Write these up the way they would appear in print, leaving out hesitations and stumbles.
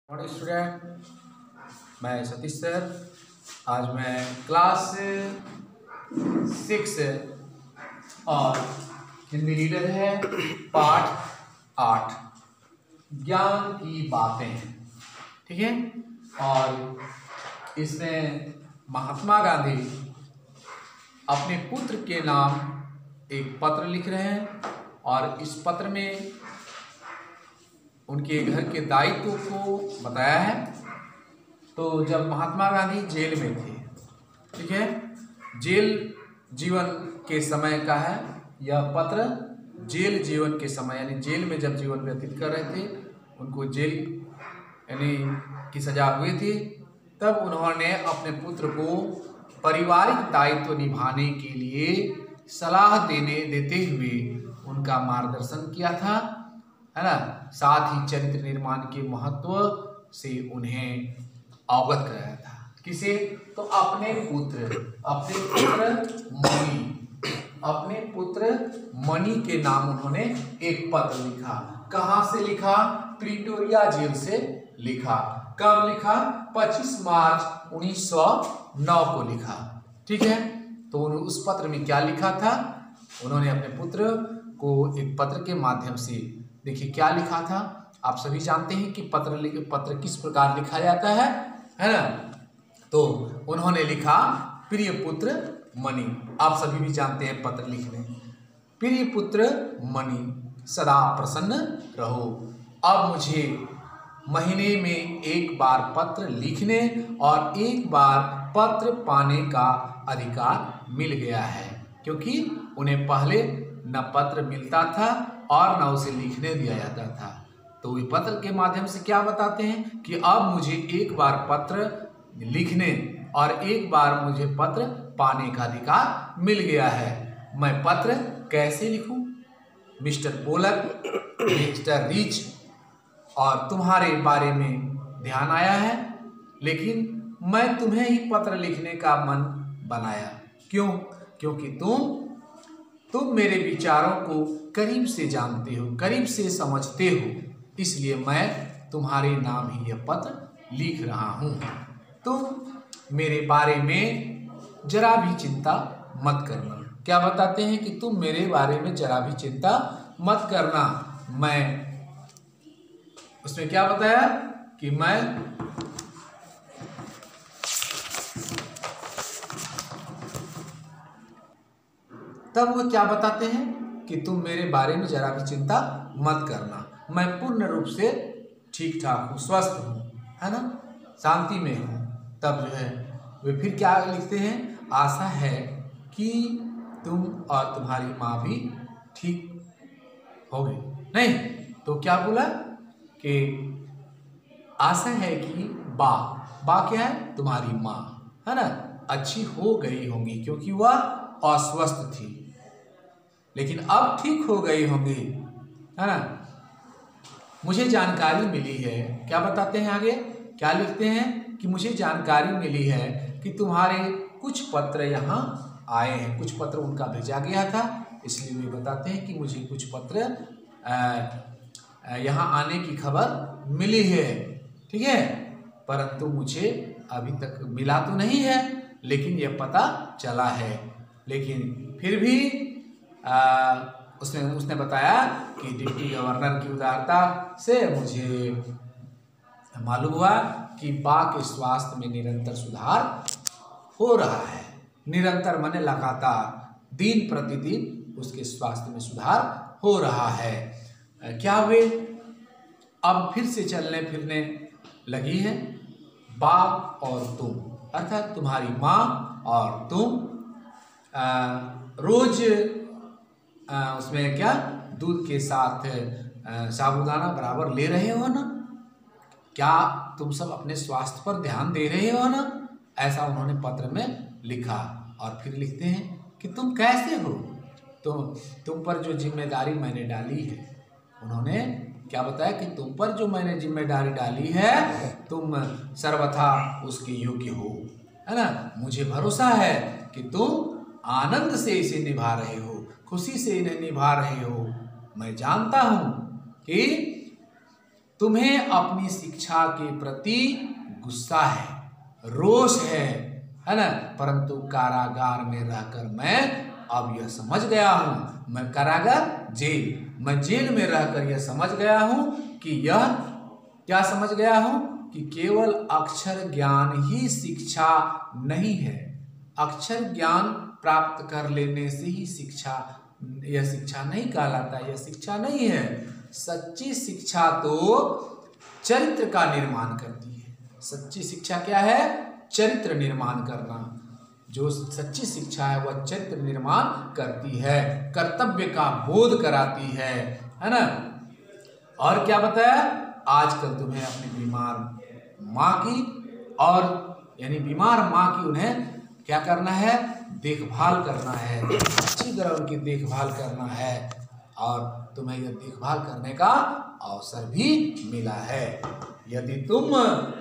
Morning student, मैं Satish sir. आज मैं क्लास 6 और हिंदी रीडर है पाठ 8 ज्ञान की बातें, ठीक है। और इसमें महात्मा गांधी अपने पुत्र के नाम एक पत्र लिख रहे हैं और इस पत्र में उनके घर के दायित्व को बताया है। तो जब महात्मा गांधी जेल में थे, ठीक है, जेल जीवन के समय का है यह पत्र। जेल जीवन के समय यानी जेल में जब जीवन व्यतीत कर रहे थे, उनको जेल यानी की सजा हुई थी, तब उन्होंने अपने पुत्र को पारिवारिक दायित्व निभाने के लिए सलाह देते हुए उनका मार्गदर्शन किया था, है ना। साथ ही चरित्र निर्माण के महत्व से उन्हें अवगत कराया था। किसे? तो अपने पुत्र मणि के नाम उन्होंने एक पत्र लिखा। कहाँ से लिखा? प्रिटोरिया जेल से लिखा। कब लिखा? 25 मार्च 1909 को लिखा, ठीक है। तो उस पत्र में क्या लिखा था? उन्होंने अपने पुत्र को एक पत्र के माध्यम से, देखिए क्या लिखा था। आप सभी जानते हैं कि पत्र किस प्रकार लिखा जाता है ना। तो उन्होंने लिखा, प्रिय पुत्र मणि। आप सभी भी जानते हैं पत्र लिखने। प्रिय पुत्र मणि, सदा प्रसन्न रहो। अब मुझे महीने में एक बार पत्र लिखने और एक बार पत्र पाने का अधिकार मिल गया है, क्योंकि उन्हें पहले न पत्र मिलता था और न उसे लिखने दिया जाता था। तो वे पत्र के माध्यम से क्या बताते हैं कि अब मुझे एक बार पत्र लिखने और एक बार मुझे पत्र पाने का अधिकार मिल गया है। मैं पत्र कैसे लिखूं? मिस्टर पोलक, मिस्टर रिच और तुम्हारे बारे में ध्यान आया है, लेकिन मैं तुम्हें ही पत्र लिखने का मन बनाया। क्यों? क्योंकि तुम मेरे विचारों को करीब से जानते हो, करीब से समझते हो, इसलिए मैं तुम्हारे नाम ही यह पत्र लिख रहा हूँ। तुम मेरे बारे में जरा भी चिंता मत करना। क्या बताते हैं कि तुम मेरे बारे में जरा भी चिंता मत करना। मैं उसमें क्या बताया कि मैं तब वो क्या बताते हैं कि तुम मेरे बारे में जरा भी चिंता मत करना। मैं पूर्ण रूप से ठीक ठाक हूँ, स्वस्थ हूँ, है ना, शांति में हूँ। तब जो है वे फिर क्या लिखते हैं? आशा है कि तुम और तुम्हारी माँ भी ठीक होगे। नहीं तो क्या बोला कि आशा है कि बा क्या है? तुम्हारी माँ, है ना, अच्छी हो गई होंगी, क्योंकि वह अस्वस्थ थी, लेकिन अब ठीक हो गई होंगी, है ना। मुझे जानकारी मिली है, क्या बताते हैं आगे, क्या लिखते हैं कि मुझे जानकारी मिली है कि तुम्हारे कुछ पत्र यहाँ आए हैं। कुछ पत्र उनका भेजा गया था, इसलिए वे बताते हैं कि मुझे कुछ पत्र यहाँ आने की खबर मिली है, ठीक है, परंतु मुझे अभी तक मिला तो नहीं है, लेकिन यह पता चला है। लेकिन फिर भी उसने बताया कि डिप्टी गवर्नर की उदारता से मुझे मालूम हुआ कि बा के स्वास्थ्य में निरंतर सुधार हो रहा है। निरंतर माने लगातार, दिन प्रतिदिन उसके स्वास्थ्य में सुधार हो रहा है। क्या हुए? अब फिर से चलने फिरने लगी है। बा और तुम, अर्थात तुम्हारी माँ और तुम रोज उसमें क्या दूध के साथ साबूदाना बराबर ले रहे हो ना? क्या तुम सब अपने स्वास्थ्य पर ध्यान दे रहे हो ना? ऐसा उन्होंने पत्र में लिखा। और फिर लिखते हैं कि तुम कैसे हो? तो तुम पर जो जिम्मेदारी मैंने डाली है, उन्होंने क्या बताया कि तुम पर जो मैंने जिम्मेदारी डाली है, तुम सर्वथा उसके योग्य हो, है ना। मुझे भरोसा है कि तुम आनंद से इसे निभा रहे हो, खुशी से इन्हें निभा रहे हो। मैं जानता हूं कि तुम्हें अपनी शिक्षा के प्रति गुस्सा है, रोष है ना, परंतु कारागार में रहकर मैं अब यह समझ गया हूँ, मैं कारागार मैं जेल में रहकर यह समझ गया हूँ कि यह क्या समझ गया हूँ कि केवल अक्षर ज्ञान ही शिक्षा नहीं है। अक्षर ज्ञान प्राप्त कर लेने से ही शिक्षा, यह शिक्षा नहीं कहलाता, यह शिक्षा नहीं है। सच्ची शिक्षा तो चरित्र का निर्माण करती है। सच्ची शिक्षा क्या है? चरित्र निर्माण करना। जो सच्ची शिक्षा है वह चरित्र निर्माण करती है, कर्तव्य का बोध कराती है ना। और क्या बताया? आजकल तुम्हें अपनी बीमार माँ की, और यानी बीमार माँ की उन्हें क्या करना है? देखभाल करना है, अच्छी तरह उनकी देखभाल करना है, और तुम्हें यह देखभाल करने का अवसर भी मिला है। यदि तुम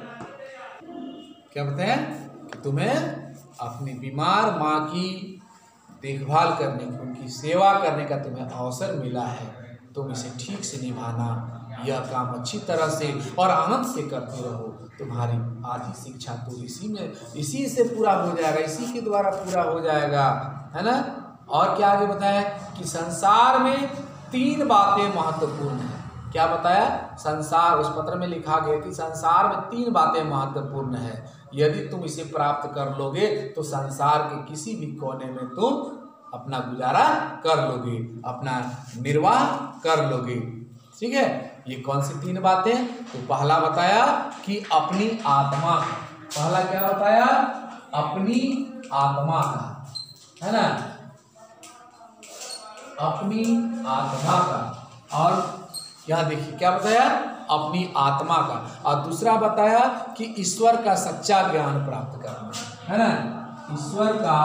क्या बताया कि तुम्हें अपनी बीमार माँ की देखभाल करने की, उनकी सेवा करने का तुम्हें अवसर मिला है, तुम इसे ठीक से निभाना, यह काम अच्छी तरह से और आनंद से करते रहो। तुम्हारी आधी शिक्षा तो इसी से पूरा हो जाएगा, इसी के द्वारा पूरा हो जाएगा, है ना। और क्या आगे बताया कि संसार में 3 बातें महत्वपूर्ण हैं। क्या बताया? संसार, उस पत्र में लिखा गया कि संसार में 3 बातें महत्वपूर्ण है। यदि तुम इसे प्राप्त कर लोगे तो संसार के किसी भी कोने में तुम अपना गुजारा कर लोगे, अपना निर्वाह कर लोगे। ठीक है, ये कौन सी 3 बातें? तो पहला बताया कि अपनी आत्मा, पहला क्या बताया? अपनी आत्मा का, है ना, अपनी आत्मा का। और यहाँ देखिए क्या बताया? अपनी आत्मा का। और दूसरा बताया कि ईश्वर का सच्चा ज्ञान प्राप्त करना, है ना, ईश्वर का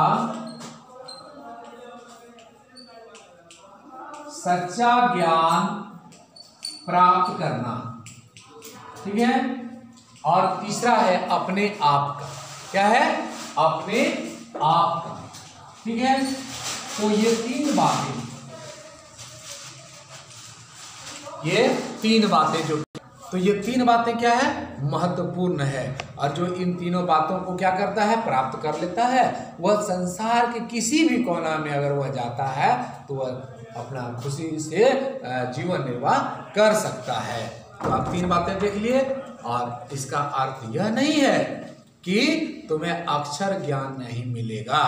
सच्चा ज्ञान प्राप्त करना। ठीक है। और तीसरा है अपने आप का। क्या है? अपने आप का। ठीक है। तो ये 3 बातें, ये 3 बातें जो, तो ये 3 बातें क्या है? महत्वपूर्ण है। और जो इन तीनों बातों को क्या करता है? प्राप्त कर लेता है, वह संसार के किसी भी कोना में अगर वह जाता है तो वह अपना खुशी से जीवन निर्वाह कर सकता है। तो आप 3 बातें देख लिए। और इसका अर्थ यह नहीं है कि तुम्हें अक्षर ज्ञान नहीं मिलेगा,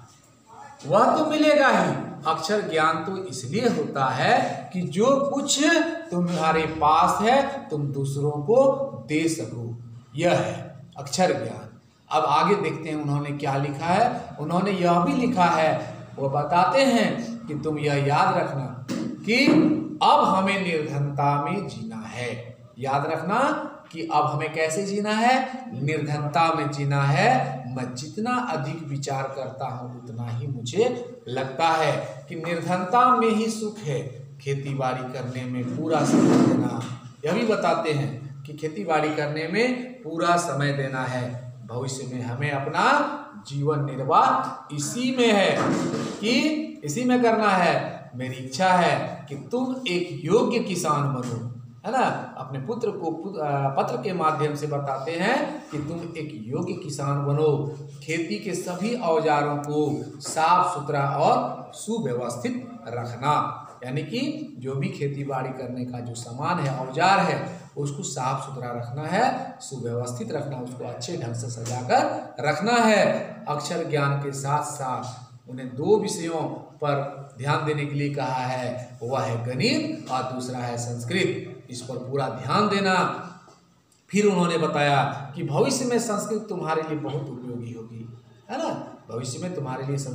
वह तो मिलेगा ही। अक्षर ज्ञान तो इसलिए होता है कि जो कुछ तुम्हारे पास है तुम दूसरों को दे सको, यह है अक्षर ज्ञान। अब आगे देखते हैं उन्होंने क्या लिखा है। उन्होंने यह भी लिखा है, वो बताते हैं कि तुम यह याद रखना कि अब हमें निर्धनता में जीना है। याद रखना कि अब हमें कैसे जीना है? निर्धनता में जीना है। मैं जितना अधिक विचार करता हूँ उतना ही मुझे लगता है कि निर्धनता में ही सुख है। खेती बाड़ी करने में पूरा समय देना, यह भी बताते हैं कि खेती बाड़ी करने में पूरा समय देना है। भविष्य में हमें अपना जीवन निर्वाह इसी में है कि इसी में करना है। मेरी इच्छा है कि तुम एक योग्य किसान बनो, है ना। अपने पुत्र को पत्र के माध्यम से बताते हैं कि तुम एक योग्य किसान बनो। खेती के सभी औजारों को साफ सुथरा और सुव्यवस्थित रखना, यानी कि जो भी खेती बाड़ी करने का जो सामान है, औजार है, उसको साफ सुथरा रखना है, सुव्यवस्थित रखना, उसको अच्छे ढंग से सजाकर रखना है। अक्षर ज्ञान के साथ साथ उन्हें 2 विषयों पर ध्यान देने के लिए कहा है, वह है गणित और दूसरा है संस्कृत। इस पर पूरा ध्यान देना। फिर उन्होंने बताया कि भविष्य में संस्कृत तुम्हारे लिए बहुत उपयोगी होगी, है ना। भविष्य में तुम्हारे लिए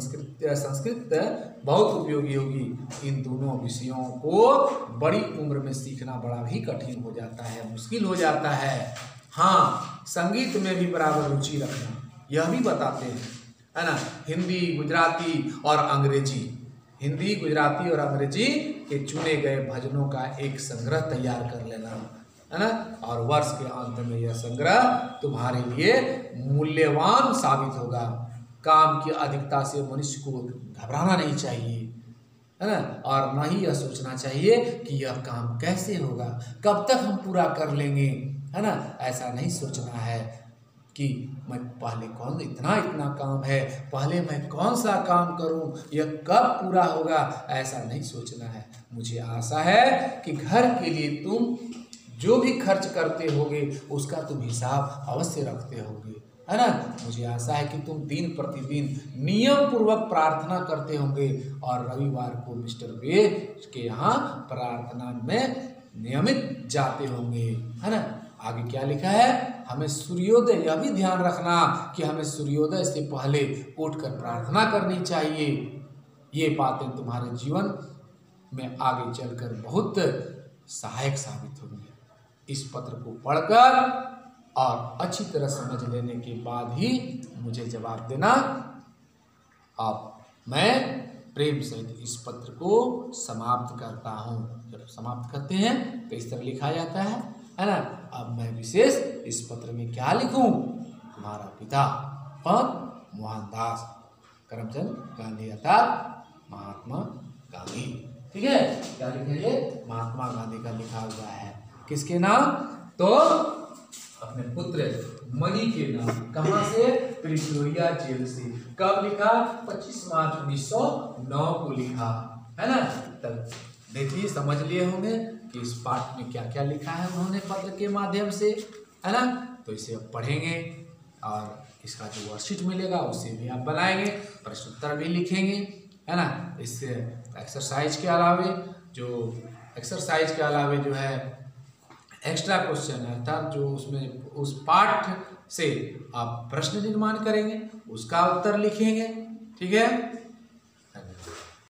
संस्कृत बहुत उपयोगी होगी। इन दोनों विषयों को बड़ी उम्र में सीखना बड़ा ही कठिन हो जाता है, मुश्किल हो जाता है। हाँ, संगीत में भी बराबर रुचि रखना, यह भी बताते हैं, है ना। हिंदी, गुजराती और अंग्रेजी, हिंदी, गुजराती और अंग्रेजी के चुने गए भजनों का एक संग्रह तैयार कर लेना, है ना। और वर्ष के अंत में यह संग्रह तुम्हारे लिए मूल्यवान साबित होगा। काम की अधिकता से मनुष्य को घबराना नहीं चाहिए, है ना। और ना ही यह सोचना चाहिए कि यह काम कैसे होगा, कब तक हम पूरा कर लेंगे, है ना। ऐसा नहीं सोचना है कि मैं पहले कौन इतना काम है, पहले मैं कौन सा काम करूं, यह कब पूरा होगा, ऐसा नहीं सोचना है। मुझे आशा है कि घर के लिए तुम जो भी खर्च करते होगे उसका तुम हिसाब अवश्य रखते होगे, है ना। मुझे आशा है कि तुम दिन प्रतिदिन नियम पूर्वक प्रार्थना करते होंगे और रविवार को मिस्टर वे के यहाँ प्रार्थना में नियमित जाते होंगे, है ना। आगे क्या लिखा है, हमें सूर्योदय, यह भी ध्यान रखना कि हमें सूर्योदय से पहले उठकर प्रार्थना करनी चाहिए। ये बातें तुम्हारे जीवन में आगे चलकर बहुत सहायक साबित होंगी। इस पत्र को पढ़कर और अच्छी तरह समझ लेने के बाद ही मुझे जवाब देना। अब मैं प्रेम सहित इस पत्र को समाप्त करता हूँ। जब समाप्त करते हैं तो इस तरह लिखा जाता है ना। अब मैं विशेष इस पत्र में क्या लिखूं, तुम्हारा पिता कौन, मोहनदास करमचंद गांधी अर्थात महात्मा गांधी। ठीक है, क्या लिखा है, महात्मा गांधी का लिखा हुआ है। किसके नाम, तो अपने पुत्र मनी के नाम। कहां से, प्रिटोरिया जेल से। कब लिखा, 25 मार्च 1909 को लिखा, है ना। तब देखिए समझ लिए होंगे कि इस पाठ में क्या क्या लिखा है उन्होंने पत्र के माध्यम से, है ना। तो इसे अब पढ़ेंगे और इसका जो वर्कशीट मिलेगा उसे भी आप बनाएंगे, प्रश्नोत्तर भी लिखेंगे, है ना। इससे एक्सरसाइज के अलावे जो है एक्स्ट्रा क्वेश्चन है, अर्थात जो उसमें उस पाठ से आप प्रश्न निर्माण करेंगे, उसका उत्तर लिखेंगे। ठीक है।